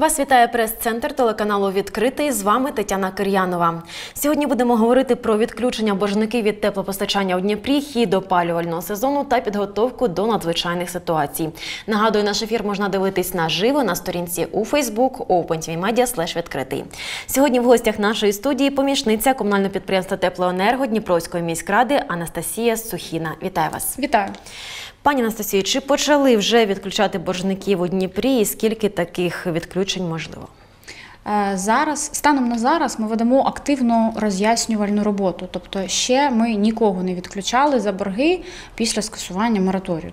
Вас вітає прес-центр телеканалу «Відкритий». З вами Тетяна Кир'янова. Сьогодні будемо говорити про відключення боржників від теплопостачання у Дніпрі, хід опалювального сезону та підготовку до надзвичайних ситуацій. Нагадую, наш ефір можна дивитись наживо на сторінці у Facebook opentvmedia/відкритий. Сьогодні в гостях нашої студії помічниця комунального підприємства «Теплоенерго» Дніпровської міськради Анастасія Сухіна. Вітаю вас. Вітаю. Пані Анастасію, чи почали вже відключати боржників у Дніпрі і скільки таких відключень можливо? Станом на зараз ми ведемо активну роз'яснювальну роботу. Тобто ще ми нікого не відключали за борги після скасування мораторію.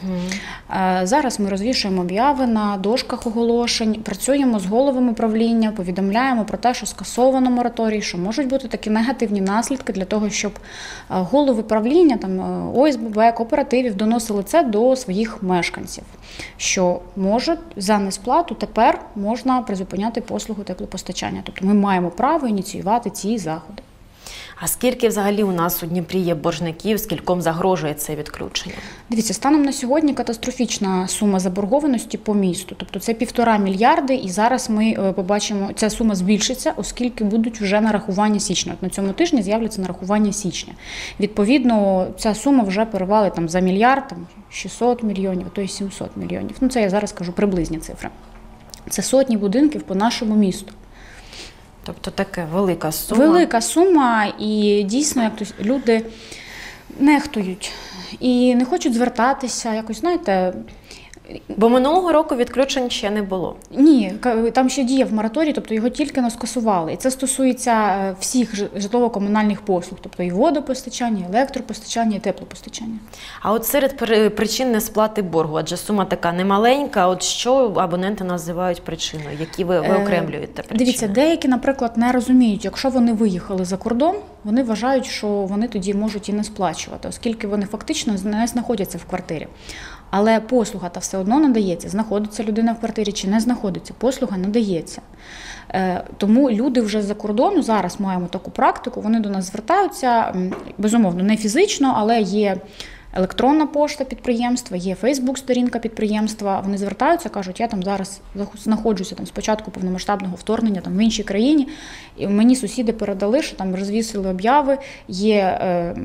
Зараз ми розвішуємо об'яви на дошках оголошень, працюємо з головами управління, повідомляємо про те, що скасовано мораторій, що можуть бути такі негативні наслідки для того, щоб голови правління, ОСББ, кооперативів доносили це до своїх мешканців, що може за несплату тепер можна призупиняти послугу теплопостачання. Тобто ми маємо право ініціювати ці заходи. А скільки взагалі у нас у Дніпрі є боржників, скільком загрожує це відключення? Дивіться, станом на сьогодні катастрофічна сума заборгованості по місту. Тобто це 1,5 мільярда, і зараз ми побачимо, ця сума збільшиться, оскільки будуть вже нарахування січня. От на цьому тижні з'являться нарахування січня. Відповідно, ця сума вже перевалить за мільярд, 600 мільйонів, а то й 700 мільйонів. Це я зараз кажу приблизні цифри. Це сотні будинків по нашому місту. Тобто така велика сума. Велика сума, і дійсно якось люди нехтують і не хочуть звертатися, якось, знаєте. Бо минулого року відключень ще не було. Ні, там ще діяв мораторій, тобто його тільки не скасували. І це стосується всіх житлово-комунальних послуг, тобто і водопостачання, і електропостачання, і теплопостачання. А от серед причин несплати боргу, адже сума така немаленька, от що абоненти називають причиною, які ви окремлюєте причини? Дивіться, деякі, наприклад, не розуміють, якщо вони виїхали за кордон, вони вважають, що вони тоді можуть і не сплачувати, оскільки вони фактично не знаходяться в квартирі. Але послуга та все одно надається. Знаходиться людина в квартирі чи не знаходиться, послуга надається. Тому люди вже з-за кордону, зараз маємо таку практику, вони до нас звертаються, безумовно, не фізично, але є електронна пошта підприємства, є Фейсбук-сторінка підприємства, вони звертаються, кажуть, я там зараз знаходжуся з початку повномасштабного вторгнення в іншій країні, і мені сусіди передали, що там розвісили об'яви, є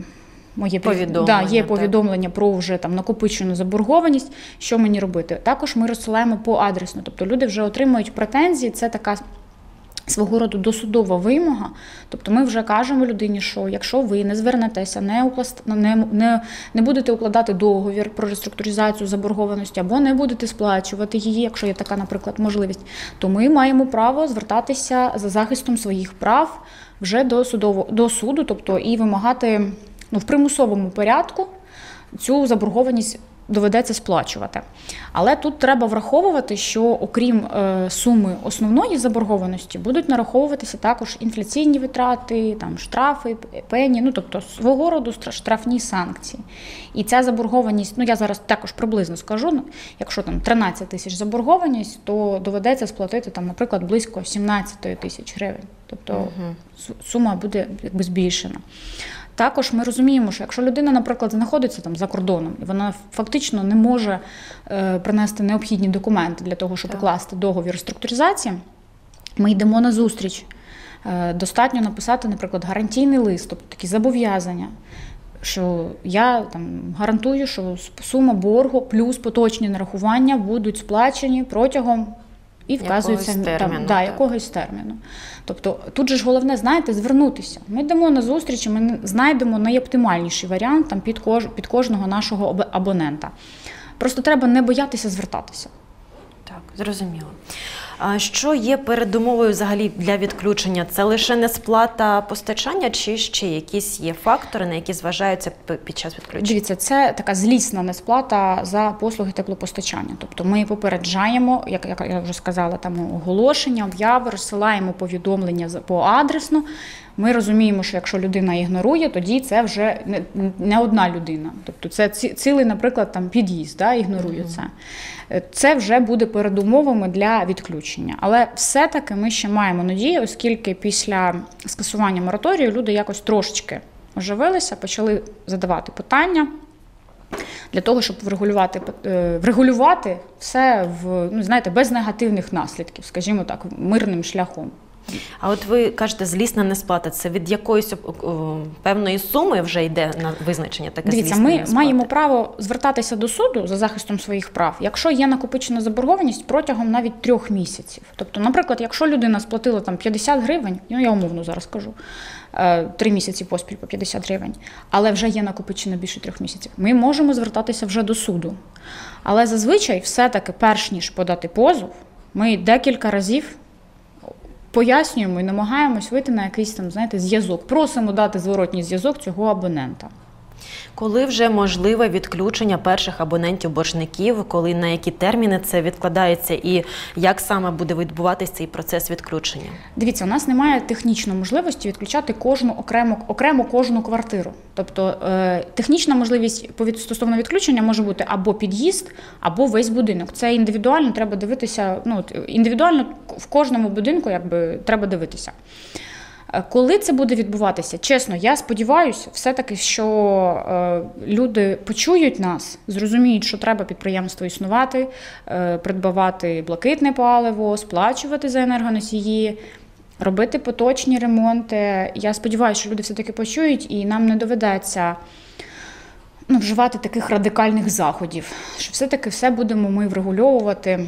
повідомлення про вже накопичену заборгованість, що мені робити. Також ми розсилаємо поадресно, тобто люди вже отримують претензії, це така свого роду досудова вимога. Тобто ми вже кажемо людині, що якщо ви не звернетеся, не будете укладати договір про реструктуризацію заборгованості або не будете сплачувати її, якщо є така, наприклад, можливість, то ми маємо право звертатися за захистом своїх прав вже до суду, тобто і вимагати в примусовому порядку цю заборгованість доведеться сплачувати. Але тут треба враховувати, що окрім суми основної заборгованості будуть нараховуватися також інфляційні витрати, штрафи, пені, тобто свого роду штрафні санкції. І ця заборгованість, я зараз також приблизно скажу, якщо 13 тисяч заборгованість, то доведеться сплатити, наприклад, близько 17 тисяч гривень. Тобто сума буде збільшена. Також ми розуміємо, що якщо людина, наприклад, знаходиться за кордоном, і вона фактично не може принести необхідні документи для того, щоб укласти договір реструктуризації, ми йдемо на зустріч. Достатньо написати, наприклад, гарантійний лист, тобто такі зобов'язання, що я гарантую, що сума боргу плюс поточні нарахування будуть сплачені протягом і вказується якогось терміну. Тобто тут же ж головне, звернутися. Ми йдемо на зустріч, ми знайдемо найоптимальніший варіант під кожного нашого абонента. Просто треба не боятися звертатися. Так, зрозуміло. А що є передумовою взагалі для відключення? Це лише несплата постачання чи ще якісь є фактори, на які зважаються під час відключення? Дивіться, це така злісна несплата за послуги теплопостачання. Тобто ми попереджаємо, як я вже сказала, оголошення, об'яви, розсилаємо повідомлення поадресно. Ми розуміємо, що якщо людина ігнорує, тоді це вже не одна людина. Тобто це цілий, наприклад, під'їзд ігнорує це. Це вже буде передумовами для відключення. Але все-таки ми ще маємо надію, оскільки після скасування мораторію люди якось трошечки оживилися, почали задавати питання. для того, щоб врегулювати все без негативних наслідків, скажімо так, мирним шляхом. А от ви кажете, злісна несплата, це від якоїсь певної суми вже йде на визначення таке Дивіться, злісної ми несплати? маємо право звертатися до суду за захистом своїх прав, якщо є накопичена заборгованість протягом навіть 3 місяців. Тобто, наприклад, якщо людина сплатила 50 гривень, я умовно зараз кажу, 3 місяці поспіль по 50 гривень, але вже є накопичено більше 3 місяців, ми можемо звертатися вже до суду. Але зазвичай все-таки, перш ніж подати позов, ми декілька разів пояснюємо і намагаємось вийти на якийсь зв'язок. Просимо дати зворотній зв'язок цього абонента. Коли вже можливе відключення перших абонентів-боржників, коли на які терміни це відкладається і як саме буде відбуватися цей процес відключення? Дивіться, у нас немає технічної можливості відключати окремо кожну квартиру. Тобто технічна можливість стосовно відключення може бути або під'їзд, або весь будинок. Це індивідуально, треба дивитися, індивідуально в кожному будинку треба дивитися. Коли це буде відбуватися? Чесно, я сподіваюся все-таки, що люди почують нас, зрозуміють, що треба підприємству існувати, придбавати блакитне паливо, сплачувати за енергоносії, робити поточні ремонти. Я сподіваюся, що люди все-таки почують і нам не доведеться вживати таких радикальних заходів, що все-таки все будемо ми врегульовувати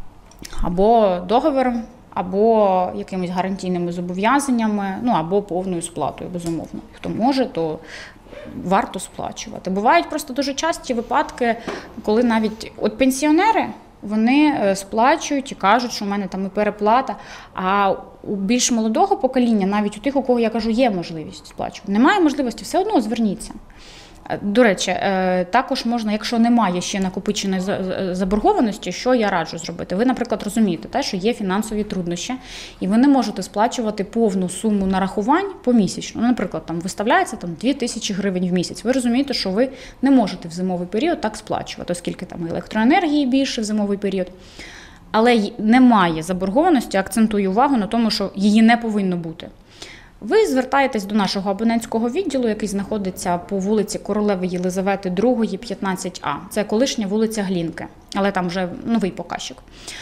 або договором, або якимись гарантійними зобов'язаннями, або повною сплатою, безумовно. Хто може, то варто сплачувати. Бувають просто дуже часті випадки, коли навіть пенсіонери, вони сплачують і кажуть, що в мене там і переплата, а у більш молодого покоління, навіть у тих, у кого, я кажу, є можливість сплачувати, немає можливості, все одно зверніться. До речі, також можна, якщо немає ще накопиченої заборгованості, що я раджу зробити? Ви, наприклад, розумієте, що є фінансові труднощі, і ви не можете сплачувати повну суму нарахувань помісячно. Наприклад, виставляється 2000 гривень в місяць. Ви розумієте, що ви не можете в зимовий період так сплачувати, оскільки електроенергії більше в зимовий період. Але немає заборгованості, акцентую увагу на тому, що її не повинно бути. Ви звертаєтесь до нашого абонентського відділу, який знаходиться по вулиці Королеви Єлизавети II, 15А. Це колишня вулиця Глінки, але там вже новий показчик.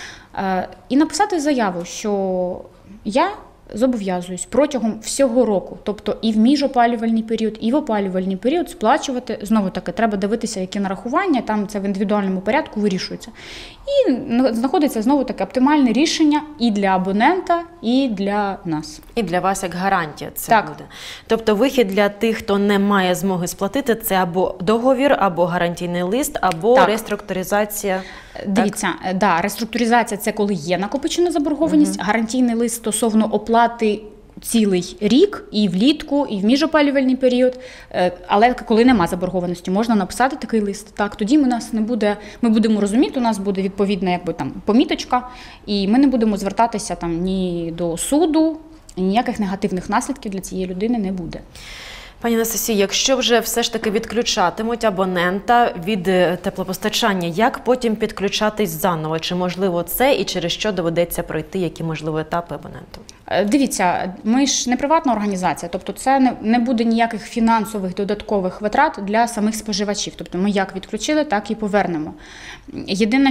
І написати заяву, що я зобов'язуюсь протягом всього року, тобто і в міжопалювальний період, і в опалювальний період сплачувати, знову-таки, треба дивитися, які нарахування, там це в індивідуальному порядку вирішується. І знаходиться, знову-таки, оптимальне рішення і для абонента, і для нас. І для вас як гарантія це буде. Тобто вихід для тих, хто не має змоги сплатити, це або договір, або гарантійний лист, або реструктуризація. Дивіться, реструктуризація – це коли є накопичена заборгованість, гарантійний лист стосовно оплати цілий рік, і влітку, і в міжопалювальний період, але коли нема заборгованості, можна написати такий лист. Так, тоді ми будемо розуміти, у нас буде відповідна поміточка, і ми не будемо звертатися ні до суду, ніяких негативних наслідків для цієї людини не буде. Пані Анастасію, якщо вже все ж таки відключатимуть абонента від теплопостачання, як потім підключатись заново? Чи можливо це і через що доведеться пройти, які можливі етапи абоненту? Дивіться, ми ж не приватна організація, тобто це не буде ніяких фінансових додаткових витрат для самих споживачів. Тобто ми як відключили, так і повернемо. Єдине,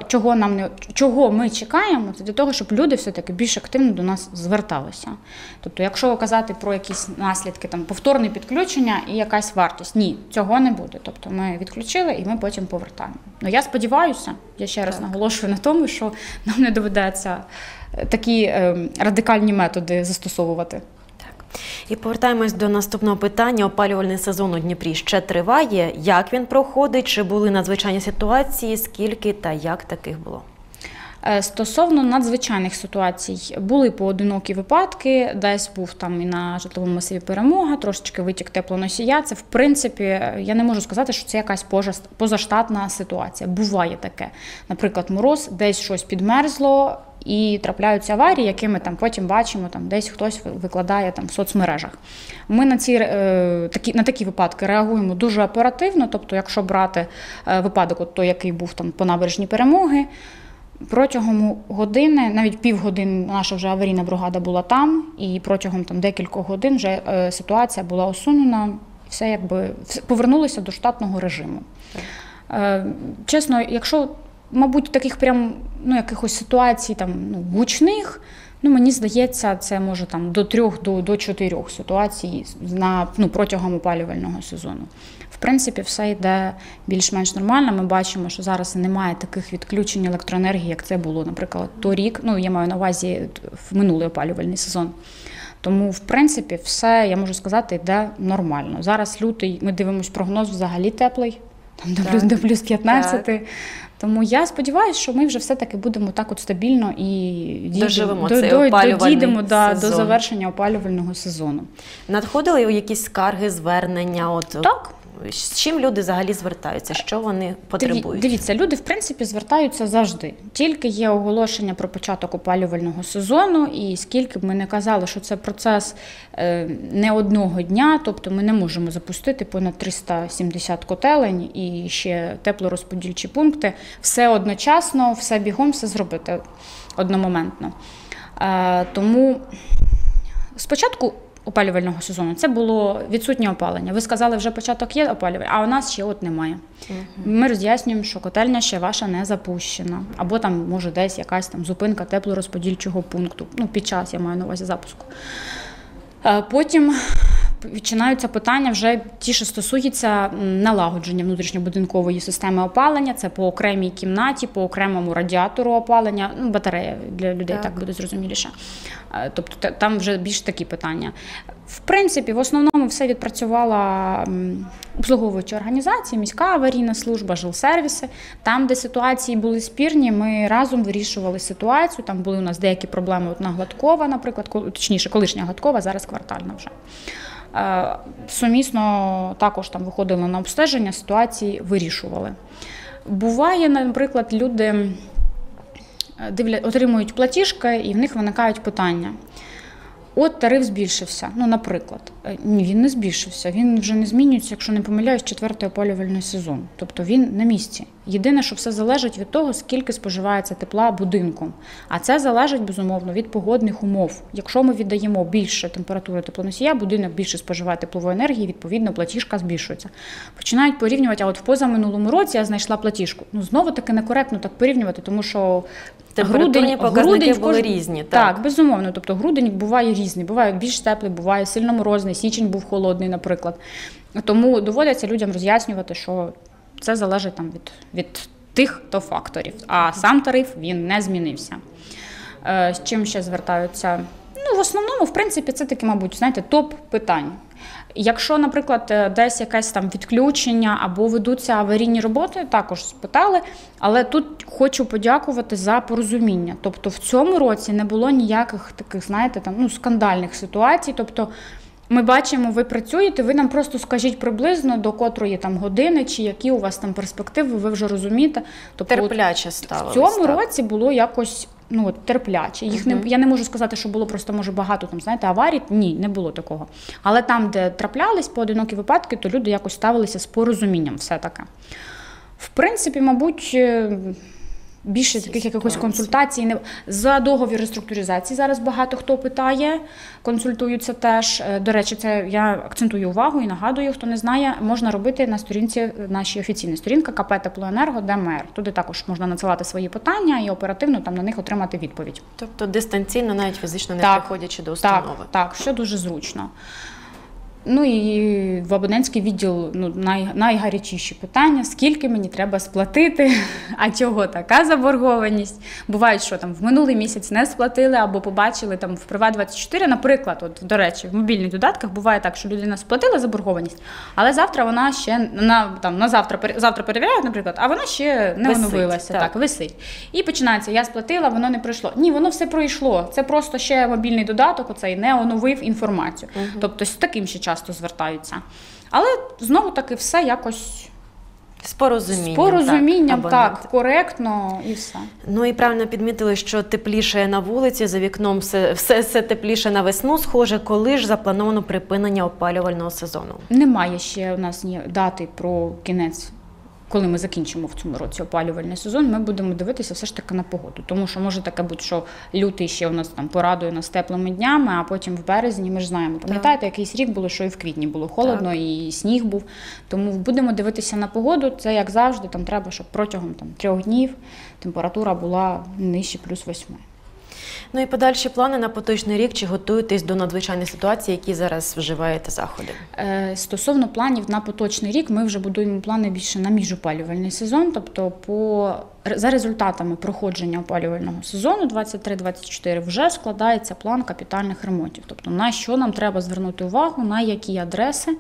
чого ми чекаємо, це для того, щоб люди все-таки більш активно до нас зверталися. Тобто, якщо казати про якісь наслідки, повторне підключення і якась вартість, ні, цього не буде. Тобто ми відключили і ми потім повертаємо. Я сподіваюся, я ще раз наголошую на тому, що нам не доведеться такі радикальні методи застосовувати. Так. І повертаємось до наступного питання. Опалювальний сезон у Дніпрі ще триває. Як він проходить? Чи були надзвичайні ситуації? Скільки та як таких було? Стосовно надзвичайних ситуацій, були поодинокі випадки, десь був і на житловому масиві Перемога, трошечки витік теплоносія. Це, в принципі, я не можу сказати, що це якась позаштатна ситуація. Буває таке. Наприклад, мороз, десь щось підмерзло, і трапляються аварії, які ми потім бачимо, десь хтось викладає в соцмережах. Ми на такі випадки реагуємо дуже оперативно, тобто якщо брати випадок, той, який був по набережній Перемоги, протягом години, навіть півгодини наша вже аварійна бригада була там, і протягом декількох годин вже ситуація була усунена, Все якби повернулося до штатного режиму. Чесно, якщо, мабуть, таких прям, якихось ситуацій там, гучних, мені здається, це може там до 3 до 4 ситуацій протягом опалювального сезону. В принципі, все йде більш-менш нормально. Ми бачимо, що зараз немає таких відключень електроенергії, як це було, наприклад, торік. Я маю на увазі в минулий опалювальний сезон. Тому, в принципі, все, я можу сказати, йде нормально. Зараз лютий, ми дивимося прогноз взагалі теплий, там до плюс 15. Так. Тому я сподіваюся, що ми вже все-таки будемо так от стабільно і доживемо цей опалювальний сезон. До завершення опалювального сезону. Надходили якісь скарги, звернення? Так. З чим люди взагалі звертаються? Що вони потребують? Дивіться, люди, в принципі, звертаються завжди. Тільки є оголошення про початок опалювального сезону, і скільки б ми не казали, що це процес не одного дня, тобто ми не можемо запустити понад 370 котелень і ще теплорозподільчі пункти, все одночасно, все бігом, все зробити одномоментно. Тому спочатку опалювального сезону це було відсутнє опалення. Ви сказали, вже початок є опалювання, а у нас ще немає. Ми роз'яснюємо, що котельня ще ваша не запущена. Або там, може, десь якась там зупинка теплорозподільчого пункту. Під час, я маю на увазі, запуску. Потім починаються питання вже ті, що стосуються налагодження внутрішньобудинкової системи опалення. Це по окремій кімнаті, по окремому радіатору опалення. Батарея для людей, так буде зрозуміліше. Тобто там вже більш такі питання. В принципі, в основному все відпрацювала обслуговуюча організація, міська аварійна служба, жилсервіси. Там, де ситуації були спірні, ми разом вирішували ситуацію. Там були у нас деякі проблеми. На Гладкова, наприклад, точніше, колишня Гладкова, зараз Квартальна вже. Сумісно також там виходили на обстеження, ситуації вирішували. Буває, наприклад, люди отримують платіжки і в них виникають питання. От тариф збільшився, наприклад. Ні, він не збільшився, він вже не змінюється, якщо не помиляюсь, 4-й опалювальний сезон. Тобто він на місці. Єдине, що все залежить від того, скільки споживається тепла будинком. А це залежить, безумовно, від погодних умов. Якщо ми віддаємо більше температури теплоносія, будинок більше споживає теплової енергії, відповідно, платіжка збільшується. Починають порівнювати, а от в позаминулому році я знайшла платіжку. Знову-таки некоректно так порівнювати, тому що температурні показники були різні. Так, безумовно. Тобто грудень буває різний. Буває більш теплий, буває сильно морозний, січень був холодний, наприклад. Тому доводиться людям роз'яснювати, що це залежить там від тих-то факторів. А сам тариф, він не змінився. З чим ще звертаються? В основному, в принципі, це таки, мабуть, знаєте, топ питань. Якщо, наприклад, десь якесь там відключення або ведуться аварійні роботи, також спитали, але тут хочу подякувати за порозуміння. Тобто в цьому році не було ніяких таких, знаєте, там, скандальних ситуацій. Тобто ми бачимо, ви працюєте, ви нам просто скажіть приблизно до котрої там години, чи які у вас там перспективи, ви вже розумієте. Тобто, терпляче ставилось. В цьому році було якось терпляче. Я не можу сказати, що було просто, може, багато там, знаєте, аварій. Ні, не було такого. Але там, де траплялись поодинокі випадки, то люди якось ставилися з порозумінням все-таки. В принципі, мабуть, більше таких якихось консультацій. За договір реструктуризації зараз багато хто питає, консультуються теж. До речі, це я акцентую увагу і нагадую, хто не знає, можна робити на сторінці, нашій офіційній сторінка КП «Теплоенерго» ДМР. Туди також можна надсилати свої питання і оперативно там на них отримати відповідь. Тобто дистанційно, навіть фізично не приходячи до установи. Так, що дуже зручно. І в абонентський відділ найгарячіші питання, скільки мені треба сплатити, а чого така заборгованість. Бувають, що там в минулий місяць не сплатили або побачили там в Приват24, наприклад, до речі, в мобільних додатках буває так, що людина сплатила заборгованість, але завтра вона ще, завтра перевіряють, наприклад, а вона ще не оновилася, висить. І починається, я сплатила, воно не пройшло. Ні, воно все пройшло, це просто ще мобільний додаток, оцей не оновив інформацію. Тобто з таким ще часто звертаються. Але знову-таки все якось з порозумінням, так, коректно і все. І правильно підмітили, що тепліше на вулиці, за вікном все тепліше на весну. Схоже, коли ж заплановано припинення опалювального сезону? Немає ще у нас дати про кінець коли ми закінчимо в цьому році опалювальний сезон, ми будемо дивитися все ж таки на погоду. Тому що може таке бути, що лютий ще у нас там порадує нас теплими днями, а потім в березні, ми ж знаємо, пам'ятаєте, якийсь рік було, що і в квітні було холодно, і сніг був. Тому будемо дивитися на погоду. Це, як завжди, там треба, щоб протягом 3 днів температура була нижче +8. Ну і подальші плани на поточний рік, чи готуєтесь до надзвичайних ситуацій, які зараз вживаєте заходи? Стосовно планів на поточний рік, ми вже будуємо плани більше на міжопалювальний сезон, тобто за результатами проходження опалювального сезону 23-24 вже складається план капітальних ремонтів. Тобто на що нам треба звернути увагу, на які адреси,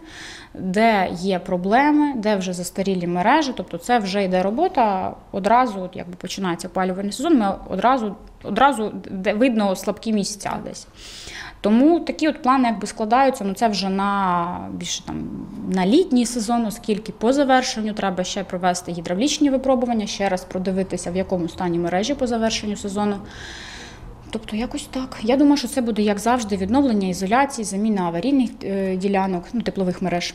де є проблеми, де вже застарілі мережі. Тобто це вже йде робота, одразу, якби починається опалювальний сезон, ми одразу видно слабкі місця десь. Тому такі плани якби складаються, це вже більше на літній сезон, оскільки по завершенню треба ще провести гідравлічні випробування, ще раз продивитися, в якому стані мережі по завершенню сезону. Тобто якось так. Я думаю, що це буде, як завжди, відновлення ізоляції, заміна аварійних ділянок, теплових мереж,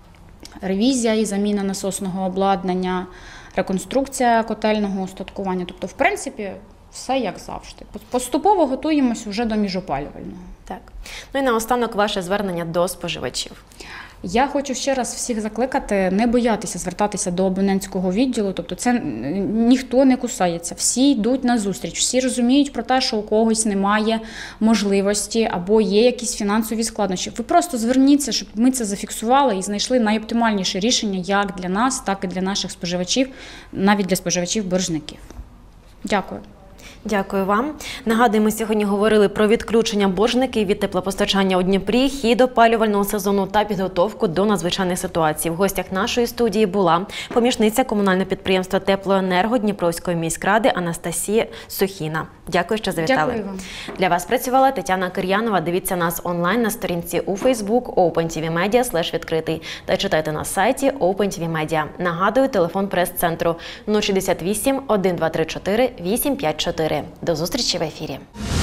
ревізія і заміна насосного обладнання, реконструкція котельного устаткування. Тобто, в принципі, все як завжди. Поступово готуємося вже до міжопалювального. Так. Ну і наостанок ваше звернення до споживачів. Я хочу ще раз всіх закликати не боятися звертатися до абонентського відділу, тобто це ніхто не кусається, всі йдуть на зустріч, всі розуміють про те, що у когось немає можливості або є якісь фінансові складнощі. Ви просто зверніться, щоб ми це зафіксували і знайшли найоптимальніше рішення як для нас, так і для наших споживачів, навіть для споживачів-боржників. Дякую. Дякую вам. Нагадую, ми сьогодні говорили про відключення боржників від теплопостачання у Дніпрі, хід опалювального сезону та підготовку до надзвичайних ситуацій. В гостях нашої студії була помічниця комунального підприємства «Теплоенерго» Дніпровської міськради Анастасія Сухіна. Дякую, що завітали. Дякую вам. Для вас працювала Тетяна Кир'янова. Дивіться нас онлайн на сторінці у Facebook OpenTVMedia/відкритий та читайте на сайті OpenTVMedia. Нагадую, телефон прес-центру 068 1234 854. До зустрічі в ефірі.